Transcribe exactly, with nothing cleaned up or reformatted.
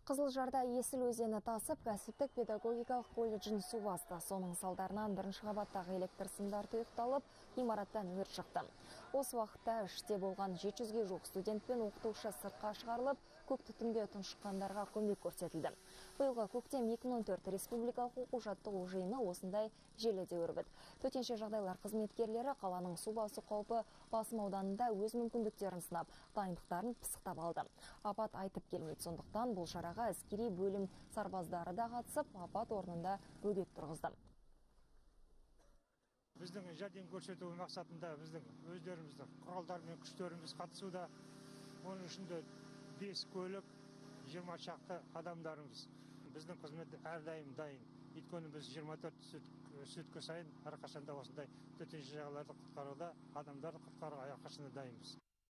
Қызылжарда Есіл өзені тасып, кәсіптік педагогикалық колледжін су басты. Соның салдарынан бірінші қабаттағы электр сымдар тұйықталып, ғимараттан өрт шықты. Осы уақытта іште болған жеті жүзге жуық студент пен оқытушы сыртқа шығарылып, көк түтінге тұншыққандарға көмек көрсетілді. Биылғы көктем екі мың он төрт республикалық оқу-жаттығу жиыны осындай желіде өрбіді. Төтенше жағдайлар қызметкерлері қаланың су басу қаупі басым ауданында өз мүмкіндіктерін сынап, дайындықтарын пысықтап алды. Апат айтып келмейді, сондықтан бұл шараға әскери бөлім сарбаздары да қатысып, апат орнында бөгет тұрғызды. Біздің жәрдем көрсету мақсатында біздің өздерімізді құралдар мен күштеріміз қатысуда. Оның ішінде бес көлік, жиырма шақты адамдарымыз. Біздің қызмет әрдайым дайын. Өйткені біз жиырма төрт суткі сайын әрқашанда осындай төтенше жағдайларды құтқаруда, адамдарды құтқаруға әрқашанда дайынбыз.